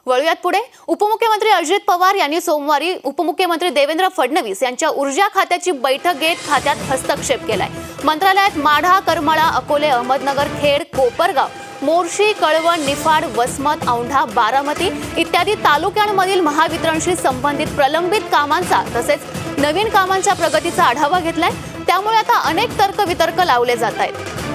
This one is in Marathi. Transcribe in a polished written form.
वळूयात पुढे। उपमुख्यमंत्री अजित पवार यांनी सोमवारी उपमुख्यमंत्री देवेंद्र फडणवीस यांच्या ऊर्जा खात्याची बैठक घेत खात्यात हस्तक्षेप केलाय। मंत्रालयात माढा, करमाळा, अकोले, अहमदनगर, खेड, कोपरगाव, मोर्शी, कळवण, निफाड, वसमत, औंढा, बारामती इत्यादी तालुक्यांमधील महावितरणशी संबंधित प्रलंबित कामांचा तसेच नवीन कामांच्या प्रगतीचा आढावा घेतलाय। त्यामुळे आता अनेक तर्क वितर्क लावले जात आहेत।